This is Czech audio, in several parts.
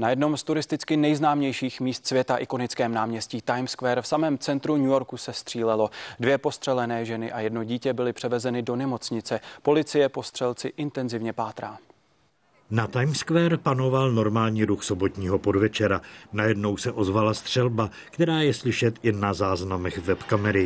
Na jednom z turisticky nejznámějších míst světa, ikonickém náměstí Times Square v samém centru New Yorku, se střílelo. 2 postřelené ženy a 1 dítě byly převezeny do nemocnice. Policie po střelci intenzivně pátrá. Na Times Square panoval normální ruch sobotního podvečera. Najednou se ozvala střelba, která je slyšet i na záznamech webkamery.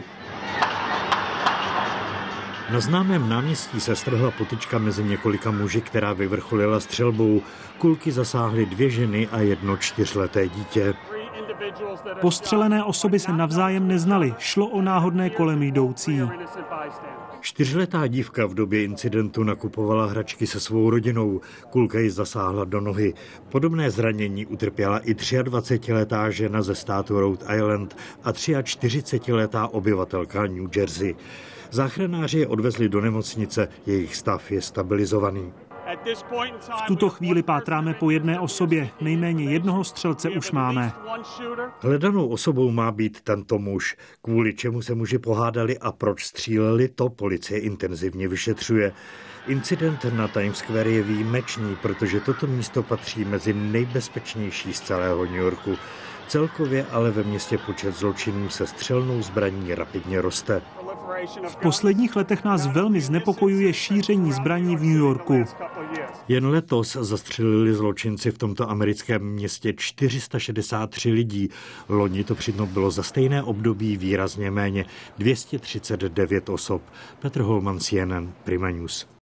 Na známém náměstí se strhla potyčka mezi několika muži, která vyvrcholila střelbou. Kulky zasáhly 2 ženy a 1 4leté dítě. Postřelené osoby se navzájem neznaly, šlo o náhodné kolem jdoucí. 4letá dívka v době incidentu nakupovala hračky se svou rodinou. Kulka ji zasáhla do nohy. Podobné zranění utrpěla i 23letá žena ze státu Rhode Island a 43letá obyvatelka New Jersey. Záchranáři je odvezli do nemocnice, jejich stav je stabilizovaný. V tuto chvíli pátráme po 1 osobě, nejméně 1 střelce už máme. Hledanou osobou má být tento muž. Kvůli čemu se muži pohádali a proč stříleli, to policie intenzivně vyšetřuje. Incident na Times Square je výjimečný, protože toto místo patří mezi nejbezpečnější z celého New Yorku. Celkově ale ve městě počet zločinů se střelnou zbraní rapidně roste. V posledních letech nás velmi znepokojuje šíření zbraní v New Yorku. Jen letos zastřelili zločinci v tomto americkém městě 463 lidí. Loni to přitom bylo za stejné období výrazně méně, 239 osob. Petr Holman, CNN, Prima News.